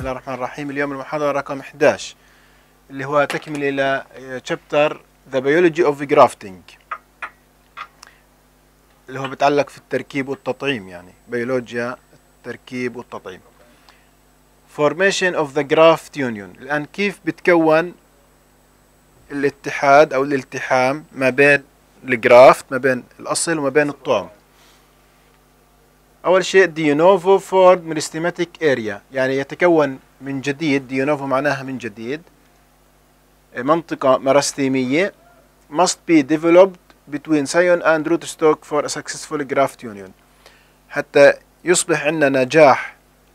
الله الرحمن الرحيم. اليوم المحاضرة رقم 11 اللي هو تكمل إلى chapter The Biology of Grafting اللي هو بتعلق في التركيب والتطعيم، يعني بيولوجيا التركيب والتطعيم. Formation of the graft union. الآن كيف بتكون الاتحاد أو الالتحام ما بين الجرافت، ما بين الأصل وما بين الطعم. أول شيء de novo formed meristematic area، يعني يتكون من جديد. de novo معناها من جديد، منطقة مرستيمية must be developed between scion and rootstock for a successful graft union. حتى يصبح عندنا نجاح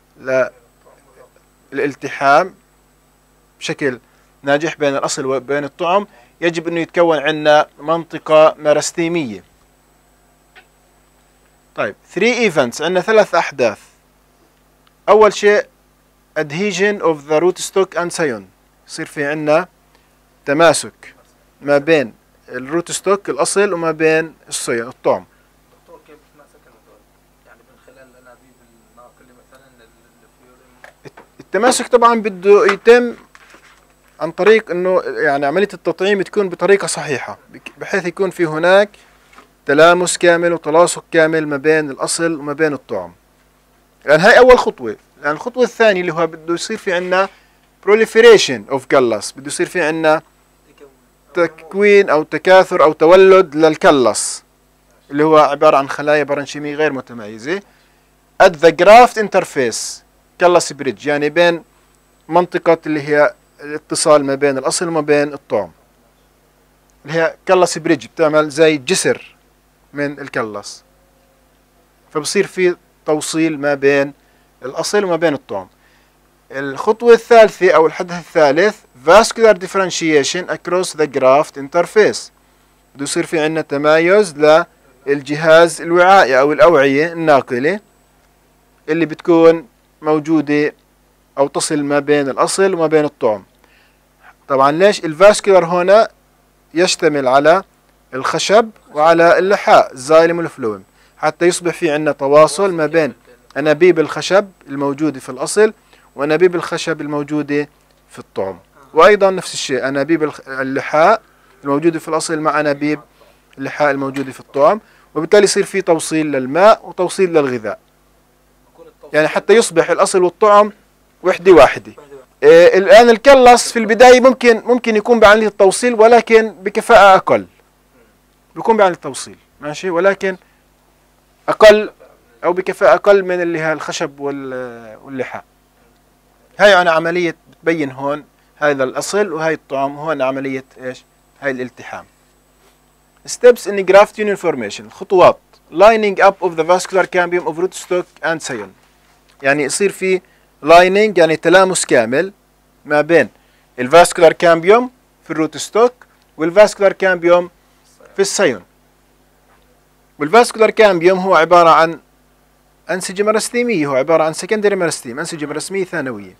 للالتحام بشكل ناجح بين الأصل وبين الطعم، يجب أنه يتكون عندنا منطقة مرستيمية. طيب 3 events، عندنا 3 أحداث. أول شيء adhesion of the rootstock and scion، يصير في عندنا تماسك ما بين الروتستوك الأصل وما بين الطعم. دكتور كيف بتماسك هذول؟ يعني من خلال الأنابيب الناقلة مثلا التماسك طبعا بده يتم عن طريق انه يعني عملية التطعيم تكون بطريقة صحيحة، بحيث يكون في هناك تلامس كامل وتلاصق كامل ما بين الأصل وما بين الطعم. لأن هاي أول خطوة. لأن الخطوة الثانية اللي هو بده يصير في عندنا proliferation of كلس، بده يصير في عندنا تكوين أو تكاثر أو تولد للكلس اللي هو عبارة عن خلايا برنشيمية غير متميزة at the graft interface كلس بريدج، يعني بين منطقة اللي هي الاتصال ما بين الأصل وما بين الطعم، اللي هي كلس بريدج، بتعمل زي جسر من الكلس، فبصير في توصيل ما بين الأصل وما بين الطعم. الخطوة الثالثة أو الحدث الثالث vascular differentiation across the graft interface، بده يصير في عندنا تمايز للجهاز الوعائي أو الأوعية الناقلة اللي بتكون موجودة أو تصل ما بين الأصل وما بين الطعم. طبعا ليش الفاسكولار هنا يشتمل على الخشب وعلى اللحاء الزايلم والفلويم، حتى يصبح في عندنا تواصل ما بين أنابيب الخشب الموجودة في الأصل وأنابيب الخشب الموجودة في الطعم، وأيضا نفس الشيء أنابيب اللحاء الموجودة في الأصل مع أنابيب اللحاء الموجودة في الطعم، وبالتالي يصير في توصيل للماء وتوصيل للغذاء، يعني حتى يصبح الأصل والطعم وحدة واحدة. الآن الكلس في البداية ممكن يكون بعملية التوصيل، ولكن بكفاءة أقل، بيكون بعملية التوصيل ماشي، ولكن أقل أو بكفاءة أقل من اللي هي الخشب واللحاء. هاي أنا عملية بتبين هون هذا الأصل وهاي الطعم، هون عملية إيش؟ هاي الالتحام. Steps in graft union formation، الخطوات lining up of the vascular cambium of rootstock and scion، يعني يصير في lining يعني تلامس كامل ما بين الفاسكولار كامبيوم في الروتستوك والفاسكولار كامبيوم في السيون. والفاسكولار كامبيوم هو عبارة عن أنسجة مرستيمية، هو عبارة عن secondary مرستيم، أنسجة مرستيمية ثانوية.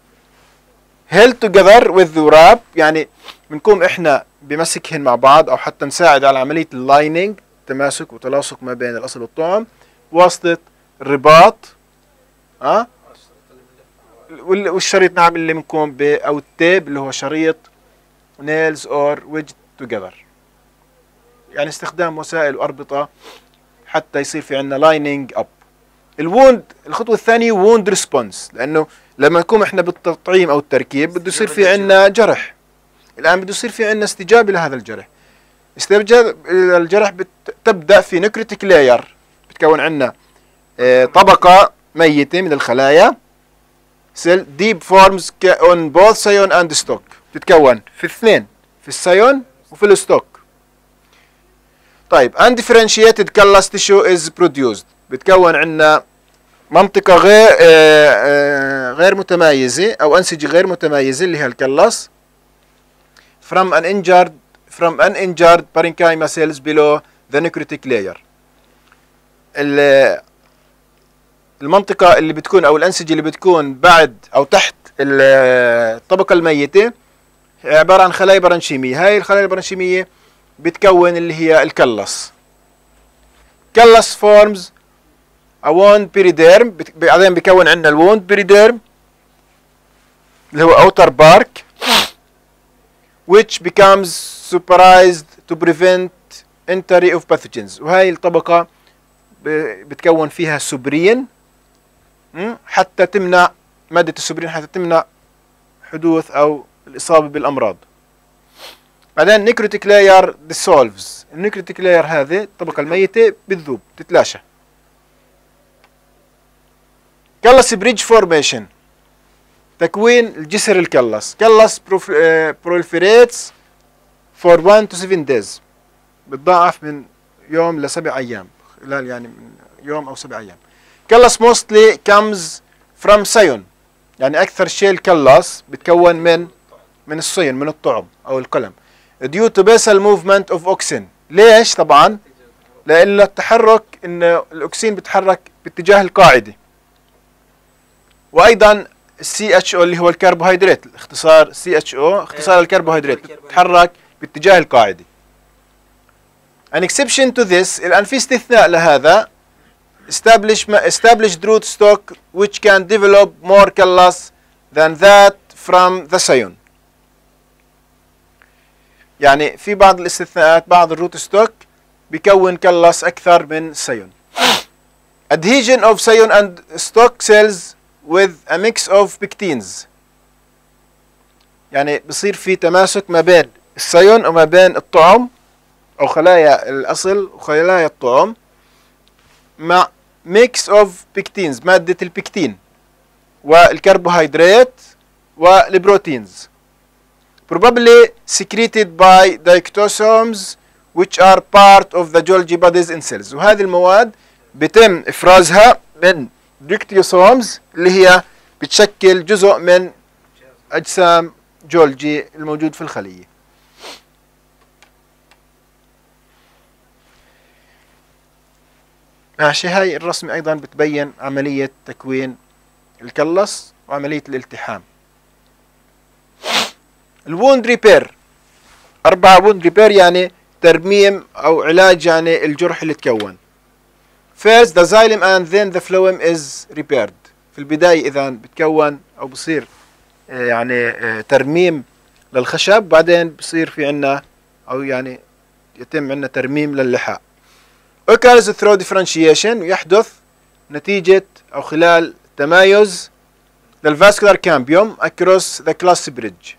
held together with the wrap، يعني بنكون إحنا بمسكهن مع بعض أو حتى نساعد على عملية اللايننج، تماسك وتلاصق ما بين الأصل والطعم بواسطة الرباط والشريط نعم اللي بنكون أو التيب اللي هو شريط nails or wedged together، يعني استخدام وسائل وأربطة حتى يصير في عندنا لايننج أب. الووند الخطوة الثانية ووند ريسبونس، لأنه لما نكون إحنا بالتطعيم أو التركيب بده يصير في عندنا جرح. الآن بده يصير في عندنا استجابة لهذا الجرح. استجابة الجرح تبدأ في نكريتيك لاير، بتكون عندنا طبقة ميتة من الخلايا سيل ديب فورمز on both scion and stock، بتتكون في الاثنين، في السايون وفي الستوك. طيب undifferentiated callus tissue is produced، بتكون عندنا منطقة غير متمايزة أو أنسجة غير متمايزة اللي هي الكلس from uninjured parenchyma cells below the necrotic layer. المنطقة اللي بتكون أو الأنسجة اللي بتكون بعد أو تحت الطبقة الميتة عبارة عن خلايا برنشيمية. هاي الخلايا البرنشيمية بتكون اللي هي الكلس. كلس فورمز a wound periderm، بعدين بيكون عندنا الwound periderm اللي هو outer bark which becomes superized to prevent entry of pathogens. وهي الطبقة بتكون فيها سوبرين حتى تمنع مادة السوبرين حتى تمنع حدوث أو الإصابة بالأمراض. بعدين necrotic layer dissolves. النيكروتيك لاير هذه الطبقة الميتة بتذوب تتلاشى. كلس بريدج فورميشن تكوين الجسر الكلس. كلس proliferates for 1 to 7 days بتضاعف من يوم ل7 أيام خلال يعني من يوم أو 7 أيام. كلس mostly comes from scion يعني أكثر شيء الكلس بتكون من الصين من الطعم أو القلم. due to basal movement of auxin. ليش طبعا؟ لأن التحرك إن الأوكسين بيتحرك باتجاه القاعدة. وأيضا CHO اللي هو الكربوهيدرات اختصار CHO اختصار الكربوهيدرات بتتحرك باتجاه القاعدة. An exception to this الآن في استثناء لهذا established root stock which can develop more callus than that from the scion. يعني في بعض الاستثناءات بعض الروت ستوك بيكون كلس أكثر من سيون. Adhesion of scion and stock cells with a mix of pectins. يعني بصير في تماسك ما بين السيون وما بين الطعم أو خلايا الأصل وخلايا الطعم مع mix of pectins مادة البكتين والكربوهيدرات والبروتينز. Probably secreted by diectosomes which are part of the Golgi bodies in cells. وهذه المواد بتم إفرازها من ديكتيوسومز اللي هي بتشكل جزء من أجسام جولجي الموجود في الخلية. ماشي. هاي الرسمة أيضا بتبين عملية تكوين الكلس وعملية الالتحام. الووند ريبير 4 ووند ريبير يعني ترميم أو علاج يعني الجرح اللي تكون. First the xylem and then the phloem is repaired. في البداية إذا بتكون أو بصير يعني ترميم للخشب بعدين بصير في عنا أو يعني يتم عنا ترميم للحاء. occurs through differentiation يحدث نتيجة أو خلال تمايز للفاسكولار كامبيوم across the class bridge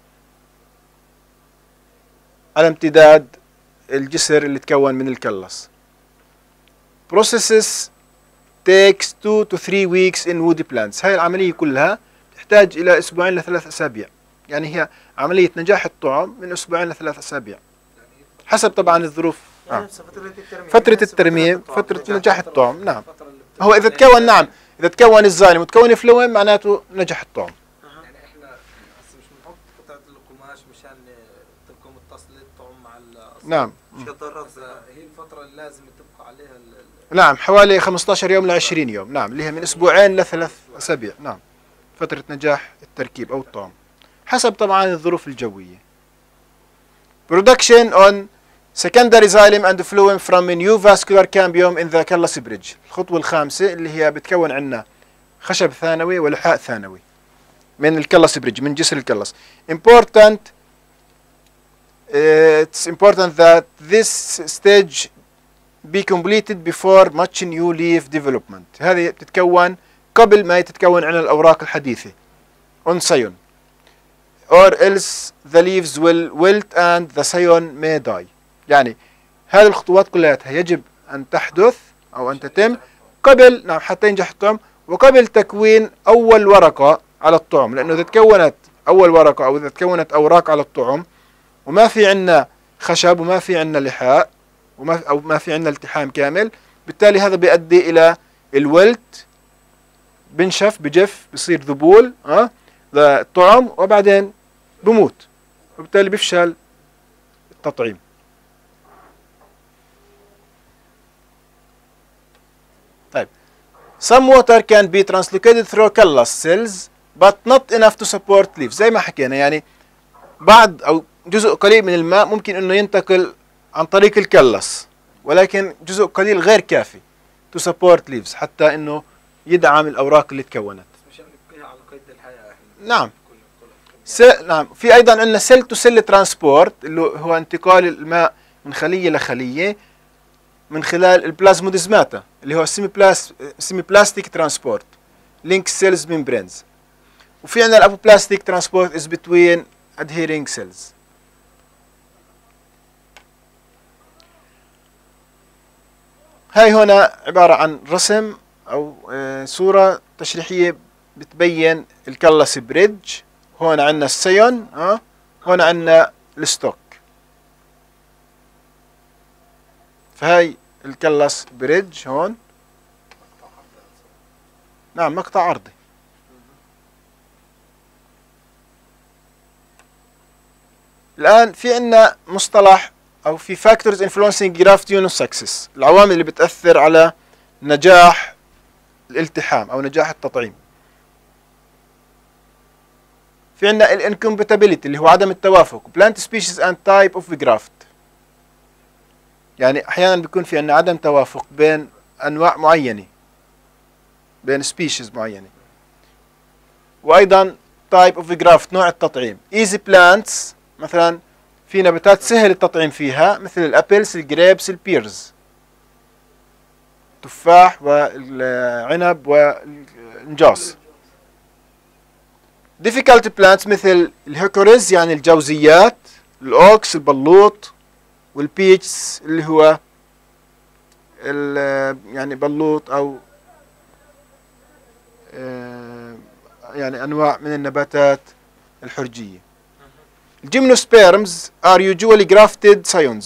على امتداد الجسر اللي تكون من الكلس. processes takes 2 to 3 weeks in woody plants. هاي العملية كلها تحتاج إلى 2 ل3 أسابيع. يعني هي عملية نجاح الطعم من 2 ل3 أسابيع حسب طبعا الظروف. فترة الترميم فترة نجاح الطعم. نعم. هو إذا تكون نعم إذا تكون الزالم وتكون فلويم معناته نجح الطعم. يعني احنا مش بنحط قطعة القماش مشان تبقى متصلة الطعم مع الأصل. نعم. هي الفترة اللي لازم تبقى عليها نعم حوالي 15 يوم ل 20 يوم. نعم اللي هي من 2 ل3 أسابيع. نعم فترة نجاح التركيب أو الطعم حسب طبعا الظروف الجوية. Production on secondary xylem and phloem from a new vascular cambium in the callus bridge. الخطوة الخامسة اللي هي بتكون عنا خشب ثانوي ولحاء ثانوي من الكلس بريدج من جسر الكلس. It's important that this stage be completed before much new leaf development. هذه بتتكون قبل ما تتكون عنا الأوراق الحديثة on scion or else the leaves will wilt and the scion may die. يعني هذه الخطوات كلها يجب أن تحدث أو أن تتم قبل نعم حتى ينجح الطعم وقبل تكوين أول ورقة على الطعم. لأنه إذا تكونت أول ورقة أو إذا تكونت أوراق على الطعم وما في عنا خشب وما في عنا لحاء أو ما في عنا التحام كامل بالتالي هذا بيؤدي إلى الولت بنشف بجف بصير ذبول الطعم وبعدين بموت وبالتالي بيفشل التطعيم. طيب some water can be translocated through callus cells but not enough to support leaves. زي ما حكينا يعني بعض أو جزء قليل من الماء ممكن إنه ينتقل عن طريق الكلس ولكن جزء قليل غير كافي to support leaves حتى إنه يدعم الأوراق اللي تكونت. مشان نبقيها على قيد الحياة. نعم نعم، في ايضا عندنا سيل تو سيل ترانسبورت اللي هو انتقال الماء من خليه لخليه من خلال البلازموديزماتا اللي هو سيمي بلاستيك ترانسبورت لينك سيلز ميمبرينز. وفي عندنا الابوبلاستيك ترانسبورت از بتوين ادهيرينج سيلز. هاي هنا عبارة عن رسم او صورة تشريحية بتبين الكلس بريدج. هون عندنا السيون، هون عندنا الستوك. فهاي الكلس بريدج هون. نعم، مقطع عرضي. الآن في عندنا مصطلح أو في factors influencing graft unit success، العوامل اللي بتأثر على نجاح الالتحام أو نجاح التطعيم. في عندنا الانكومباتيبيليتي اللي هو عدم التوافق، plant species and type of graft، يعني أحيانا بيكون في عندنا عدم توافق بين أنواع معينة، بين species معينة. وأيضا type of graft، نوع التطعيم. easy plants، مثلا في نباتات سهل التطعيم فيها مثل الأبلز، الجريبس، البيرز، التفاح والعنب والنجاص. difficult plants مثل الهيكوريز يعني الجوزيات، الأوكس البلوط، والبيتش اللي هو يعني بلوط أو يعني أنواع من النباتات الحرجية. الجيمنوسبيرمز are usually grafted scions،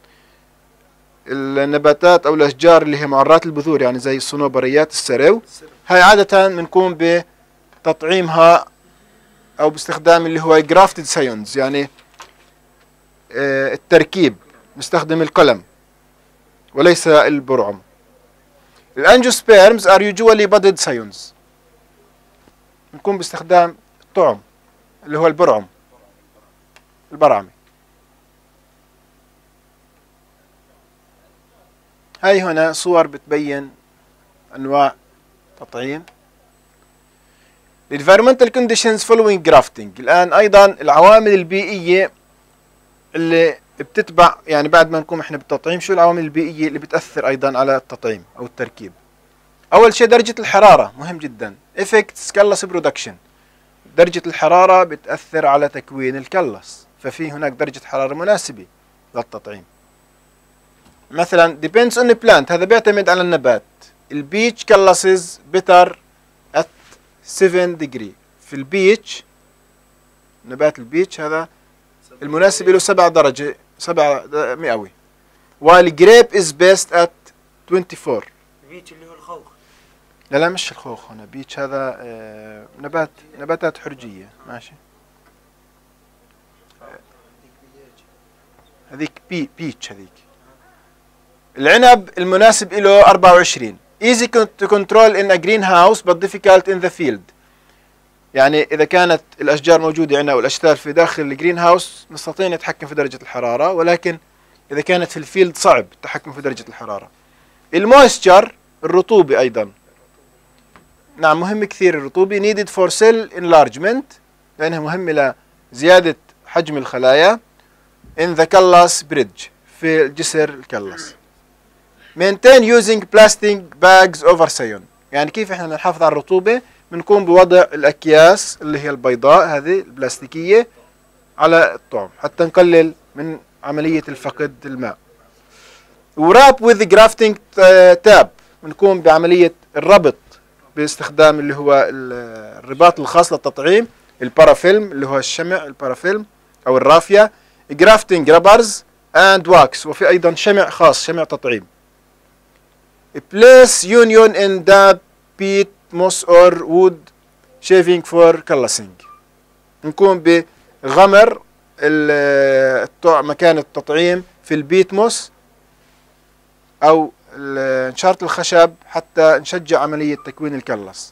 النباتات أو الأشجار اللي هي معرات البذور يعني زي الصنوبريات، السرو. هاي عادة بنكون بتطعيمها أو باستخدام اللي هو grafted scions، يعني التركيب، نستخدم القلم وليس البرعم. الأنجيوسبيرمز are usually budded scions، نكون باستخدام الطعم اللي هو البرعم، البرعمي. هاي هنا صور بتبين أنواع تطعيم. environmental conditions following grafting، الآن أيضا العوامل البيئية اللي بتتبع يعني بعد ما نكون احنا بالتطعيم، شو العوامل البيئية اللي بتأثر أيضا على التطعيم أو التركيب. أول شيء درجة الحرارة، مهم جدا. effects callus production، درجة الحرارة بتأثر على تكوين الكلس، ففي هناك درجة حرارة مناسبة للتطعيم. مثلا depends on the plant، هذا بيعتمد على النبات. البيتش كلسز better at 7 degree، في البيتش نبات البيتش هذا المناسب له 7 درجة 7 مئوي. والجريب is best at 24. البيتش اللي هو الخوخ؟ لا مش الخوخ، هنا بيتش هذا نباتات حرجية. ماشي، هذيك بيتش هذيك. العنب المناسب له 24. easy to control in a greenhouse but difficult in the field، يعني إذا كانت الأشجار موجودة عندنا والأشتار في داخل الجرين هاوس نستطيع نتحكم في درجة الحرارة، ولكن إذا كانت في الفيلد صعب التحكم في درجة الحرارة. المويستشر، الرطوبة أيضا، نعم مهم كثير الرطوبة. needed for cell enlargement، لأنها مهمة لزيادة حجم الخلايا. in the callus bridge، في الجسر الكلس. maintain using plastic bags over scion، يعني كيف احنا نحافظ على الرطوبة؟ بنقوم بوضع الأكياس اللي هي البيضاء هذه البلاستيكية على الطعم حتى نقلل من عملية الفقد الماء. وراب with grafting tab، بنقوم بعملية الربط باستخدام اللي هو الرباط الخاص للتطعيم، البارافيلم اللي هو الشمع، البارافيلم أو الرافية. grafting rubbers and wax، وفي أيضا شمع خاص، شمع تطعيم. place union in damp peat moss or wood shaving for cullusing، نقوم بغمر مكان التطعيم في البيت موس أو نشارة الخشب حتى نشجع عملية تكوين الكلس.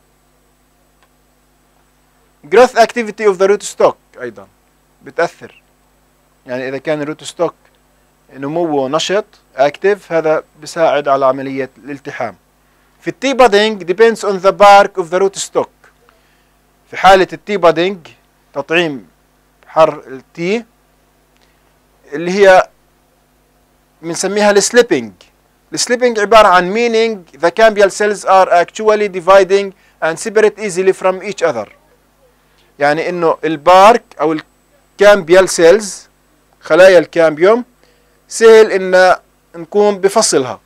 growth activity of the rootstock أيضا بتأثر، يعني إذا كان الروتستوك نموه نشط active هذا بيساعد على عملية الالتحام. في التي بادينج depends on the bark of the rootstock، في حالة التي بادينج تطعيم حر التي اللي هي بنسميها السليبنج. السليبنج عبارة عن meaning the cambial cells are actually dividing and separate easily from each other. يعني انه البارك او الكامبيال سيلز، خلايا الكامبيوم، سهل ان نقوم بفصلها.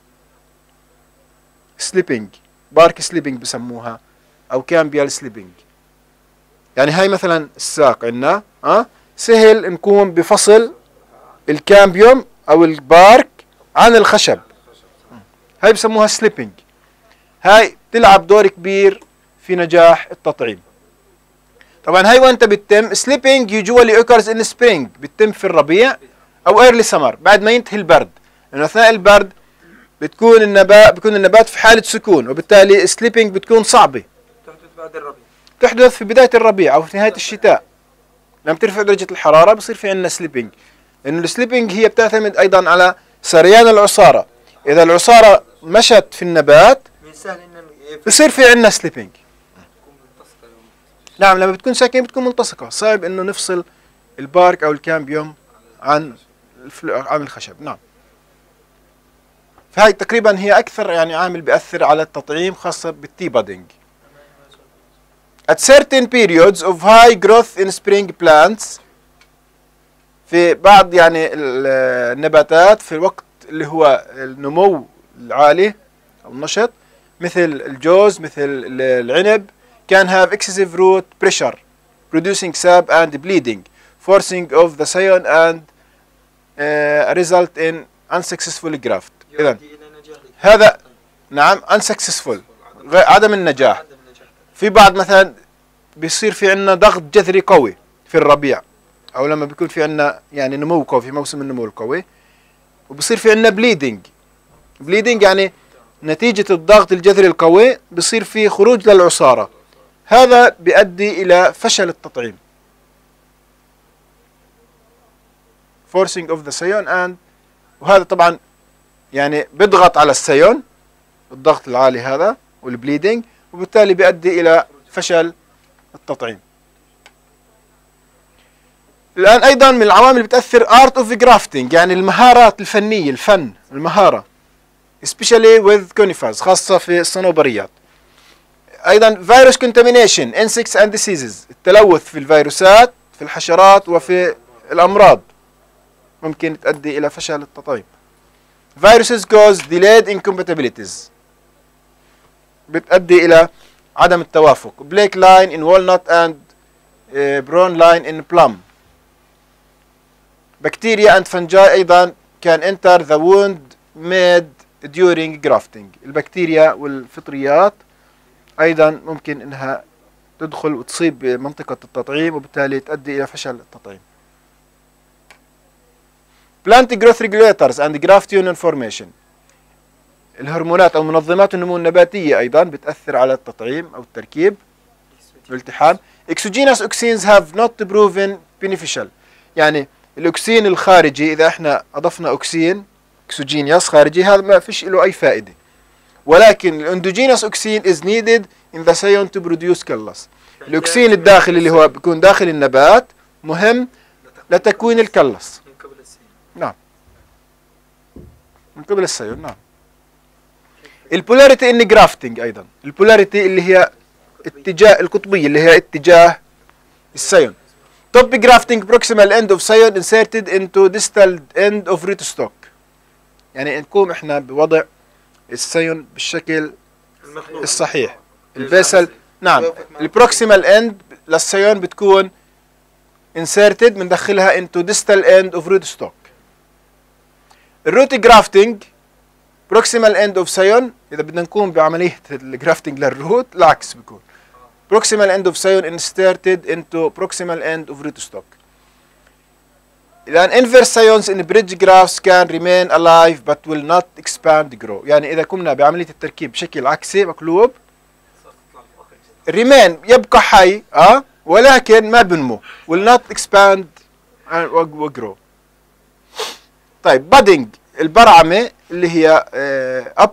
سليبنج، بارك سليبنج بسموها او كامبيال سليبنج. يعني هاي مثلا الساق عندنا سهل نقوم بفصل الكامبيوم او البارك عن الخشب. هاي بسموها سليبنج. هاي تلعب دور كبير في نجاح التطعيم. طبعا هاي وانت بتتم سليبنج usually occurs in spring، بتتم في الربيع او early summer بعد ما ينتهي البرد، لانه اثناء البرد بيكون النبات في حالة سكون، وبالتالي سليبنج بتكون صعبة. تحدث بعد الربيع، تحدث في بداية الربيع او في نهاية الشتاء. لما ترفع درجة الحرارة بصير في عندنا سليبنج، لانه السليبنج هي بتعتمد ايضا على سريان العصارة. اذا العصارة مشت في النبات بصير في عندنا سليبنج. نعم، لما بتكون ساكنة بتكون ملتصقة، صعب انه نفصل البارك او الكامبيوم عن الخشب. نعم، فهي تقريبا هي اكثر يعني عامل بيأثر على التطعيم، خاصة بالتي بادينج. At certain periods of high growth in spring plants، في بعض يعني النباتات في الوقت اللي هو النمو العالي او النشط، مثل الجوز، مثل العنب، can have excessive root pressure producing sap and bleeding forcing of the scion and result in unsuccessful graft. إذن هذا نعم unsuccessful، عدم النجاح. في بعض مثلا بيصير في عندنا ضغط جذري قوي في الربيع، او لما بيكون في عندنا يعني نمو قوي في موسم النمو القوي، وبصير في عندنا bleeding يعني نتيجة الضغط الجذري القوي بصير في خروج للعصارة. هذا بيؤدي إلى فشل التطعيم. forcing of the scion and، وهذا طبعا يعني بيضغط على السيون، الضغط العالي هذا والبليدنج، وبالتالي بيؤدي إلى فشل التطعيم. الآن أيضا من العوامل اللي بتأثر art of grafting، يعني المهارات الفنية، الفن، المهارة، especially with conifers، خاصة في الصنوبريات. أيضا virus contamination insects and diseases، التلوث في الفيروسات، في الحشرات وفي الأمراض ممكن تؤدي إلى فشل التطعيم. viruses cause delayed incompatibilities، بتؤدي إلى عدم التوافق. black line in walnut and brown line in plum. bacteria and fungi أيضا can enter the wound made during grafting. البكتيريا والفطريات أيضا ممكن إنها تدخل وتصيب منطقة التطعيم، وبالتالي تؤدي إلى فشل التطعيم. plant growth regulators and graft union formation، الهرمونات أو منظمات النمو النباتية أيضا بتأثر على التطعيم أو التركيب والالتحام. exogenous auxins have not proven beneficial، يعني الأكسين الخارجي إذا احنا أضفنا أكسين exogenous خارجي هذا ما فيش له أي فائدة، ولكن الاندوجينوس أكسين is needed in the scion to produce callus. الأكسين الداخلي اللي هو بيكون داخل النبات مهم لتكوين الكلس. نعم، من قبل السيون. نعم. البولاريتي ان جرافتنج أيضا، البولاريتي اللي هي اتجاه القطبية اللي هي اتجاه السيون. top grafting proximal end of scion inserted into distal end of rootstock، يعني نقوم احنا بوضع السيون بالشكل الصحيح. البيسل نعم، البروكسيمال اند للسيون بتكون inserted بندخلها into distal end of rootstock. الروت جرافتنج proximal end of scion، اذا بدنا نقوم بعملية الجرافتنج للروت العكس بيكون proximal end of scion inserted into proximal end of rootstock. الآن inverse scions in bridge grafts can remain alive but will not expand grow، يعني إذا قمنا بعملية التركيب بشكل عكسي مقلوب remain يبقى حي ولكن ما بنمو will not expand and grow. طيب budding، البرعمة اللي هي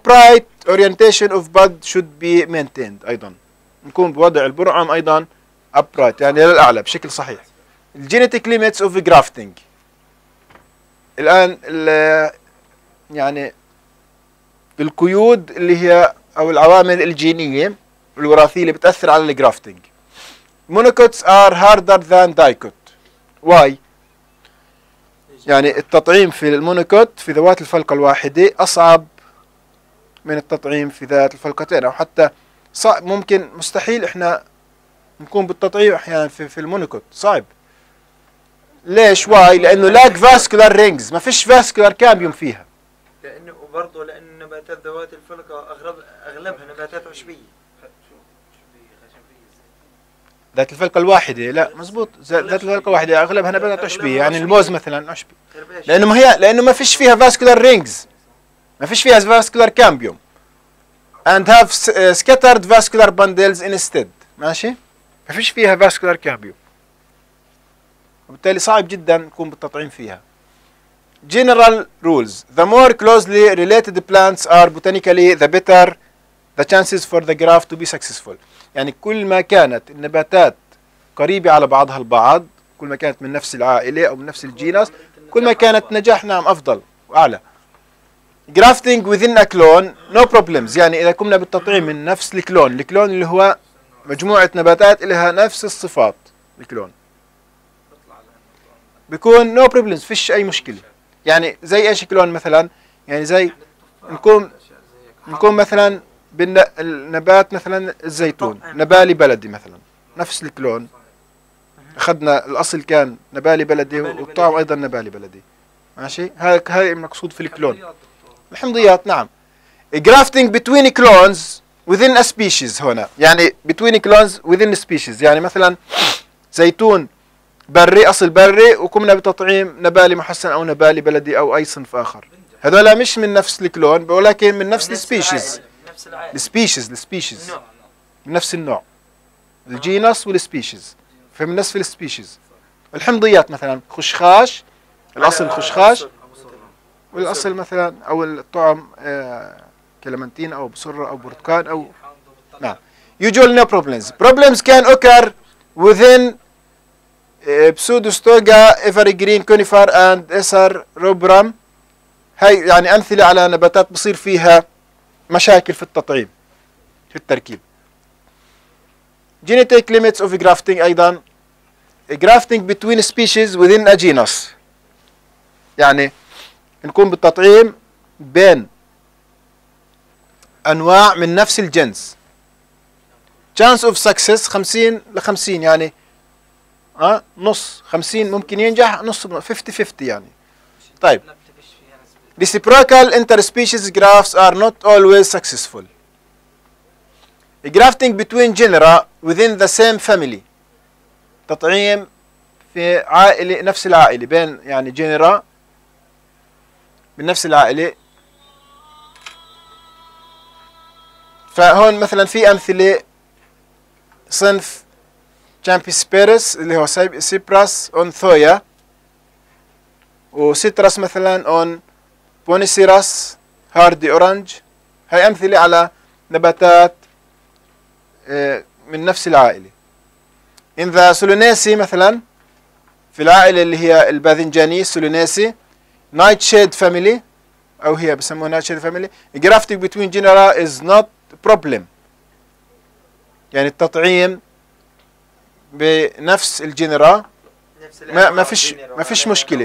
upright orientation of bud should be maintained، أيضا نكون بوضع البرعم أيضا upright يعني للأعلى بشكل صحيح. الجينيتيك ليميتس اوف جرافتنج. الآن يعني القيود اللي هي أو العوامل الجينية الوراثية اللي بتأثر على الجرافتنج. monocots are harder than dicot. why؟ يعني التطعيم في المونوكوت في ذوات الفلقة الواحدة أصعب من التطعيم في ذات الفلقتين، أو حتى ممكن مستحيل إحنا نكون بالتطعيم أحيانا في المونوكوت، صعب. ليش؟ واي؟ لأنه لاك فاسكولار رينجز، ما فيش فاسكولار كامبيوم فيها. لأنه وبرضه لأن نباتات ذوات الفلقة أغلبها نباتات عشبية. ذات الفلقة الواحدة لا مزبوط، ذات الفلقة الواحدة أغلبها نباتات عشبية، يعني الموز مثلا عشبي. لأنه ما فيش فيها فاسكولار رينجز، ما فيش فيها فاسكولار كامبيوم. and have scattered vascular bundles instead. ماشي؟ ما فيش فيها فاسكولار كامبيوم، وبالتالي صعب جدا نكون بالتطعيم فيها. General rules: the more closely related plants are botanically, the better the chances for the graft to be successful. يعني كل ما كانت النباتات قريبة على بعضها البعض، كل ما كانت من نفس العائلة أو من نفس الجينس، كل ما كانت نجاح نعم أفضل وأعلى. grafting within a clone no problems. يعني إذا قمنا بالتطعيم من نفس الكلون اللي هو مجموعة نباتات لها نفس الصفات، الكلون بيكون no problems، فيش أي مشكلة. يعني زي إيش كلون مثلا؟ يعني زي نكون مثلا بالنبات مثلا الزيتون نبالي بلدي مثلا، نفس الكلون، أخذنا الأصل كان نبالي بلدي والطعم أيضا نبالي بلدي. ماشي؟ هاي المقصود في الكلون. الحمضيات نعم. grafting between clones within a species هنا، يعني between clones within species، يعني مثلا زيتون بري أصل بري وقمنا بتطعيم نبالي محسن أو نبالي بلدي أو أي صنف آخر، هذولا مش من نفس الكلون ولكن من نفس السبيشيز. السبيشيز من نفس النوع، الجينس والسبيشيز، فمن نفس السبيشيز. الحمضيات مثلا خشخاش، الأصل خشخاش والأصل مثلا أو الطعم كلمنتين أو بصرة أو برتقال أو نعم. usual no problems can occur within pseudostoga evergreen conifer and acer rubrum. هاي يعني أمثلة على نباتات بصير فيها مشاكل في التطعيم في التركيب. genetic limits of grafting أيضا grafting between species within a genus، يعني نكون بالتطعيم بين أنواع من نفس الجنس. chance of success 50-50، يعني نص 50 ممكن ينجح، نص 50-50 يعني. طيب reciprocal interspecies grafts are not always successful. grafting between genera within the same family، تطعيم في عائلة نفس العائلة بين يعني جنرا من نفس العائلة. فهون مثلا في أمثلة صنف جامبيسبيرس اللي هو سيبراس اون ثويا، وسيترس مثلا اون بونيسيراس هاردي اورانج. هاي أمثلة على نباتات من نفس العائلة. in the سولونيسي مثلا في العائلة اللي هي الباذنجانية سولونيسي نايت شيد فاميلي، أو هي بسموها نايت شيد فاميلي. grafting between genera is not problem، يعني التطعيم بنفس الجنرا ما فيش مشكلة.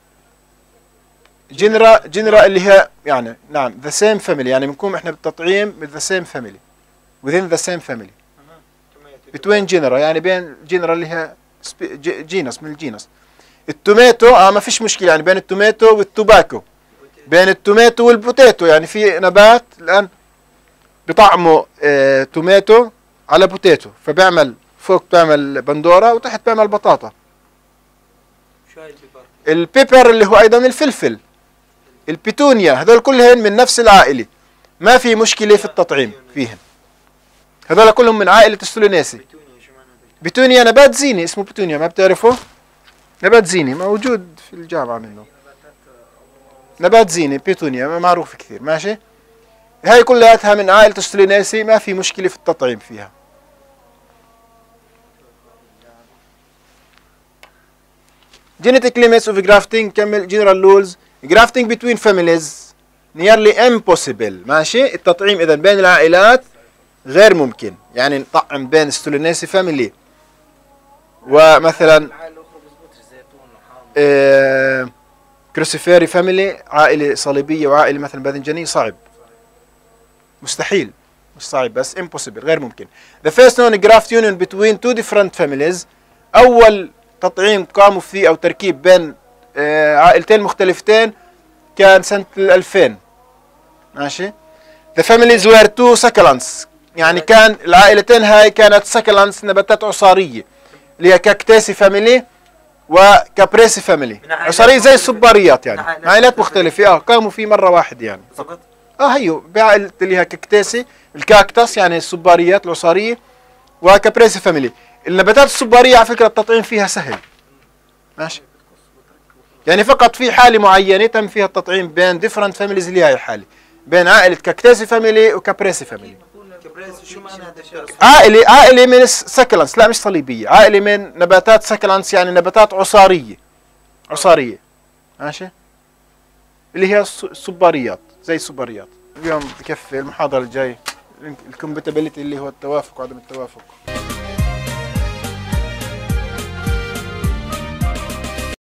جنرا اللي هي يعني نعم the same family، يعني بنكون احنا بالتطعيم with the same family within the same family between genera، يعني بين جنرا اللي هي جينس من الجينس. التوماتو ما فيش مشكلة، يعني بين التوماتو والتوباكو، بين التوماتو والبوتيتو، يعني في نبات الآن بطعموا توماتو على بوتيتو، فبيعمل فوق بيعمل بندورة وتحت بيعمل بطاطا. البيبر اللي هو أيضا الفلفل، البيتونيا، هذول كلهم من نفس العائلة، ما في مشكلة في التطعيم فيهم. هذول كلهم من عائلة السولونيسي. بيتونيا نبات زيني اسمه بيتونيا، ما بتعرفه؟ نبات زيني موجود في الجامعة منه، نبات زيني بيتونيا معروف كثير. ماشي؟ هاي كلها من عائلة السولونيسي، ما في مشكلة في التطعيم فيها. genetic limits of grafting نكمل general rules. grafting between families nearly impossible. ماشي. التطعيم إذا بين العائلات غير ممكن، يعني نطعم بين ستولينيسي فاميلي ومثلا كروسيفيري فاميلي، عائلة صليبية وعائلة مثلا باذنجانية، صعب، مستحيل، مش صعب بس impossible، غير ممكن. The first known graft union between two different families، أول تطعيم قاموا فيه أو تركيب بين عائلتين مختلفتين كان سنة 2000. ماشي. The families were two succulents، يعني كان العائلتين هاي كانت succulents، نباتات عصارية، اللي هي كاكتاسي فاميلي وكابريسي فاميلي، عصارية زي الصباريات، يعني عائلات مختلفة قاموا فيه مرة واحد يعني فقط. هيو بعائلة اللي هي كاكتاسي، الكاكتاس يعني الصباريات العصارية، وكابريسي فاميلي. النباتات الصبارية على فكرة التطعيم فيها سهل. ماشي. يعني فقط في حالة معينة تم فيها التطعيم بين different families، اللي هي الحالة بين عائلة كاكتاسي فاميلي وكابريسي فاميلي. شو معنى هذا الشيء؟ عائلة من السكلانس، لا مش صليبية، عائلة من نباتات سكلانس، يعني نباتات عصارية. عصارية. ماشي. اللي هي الصباريات، زي الصباريات. اليوم بكفي، المحاضرة الجاي الكومباتيبلتي اللي هو التوافق وعدم التوافق.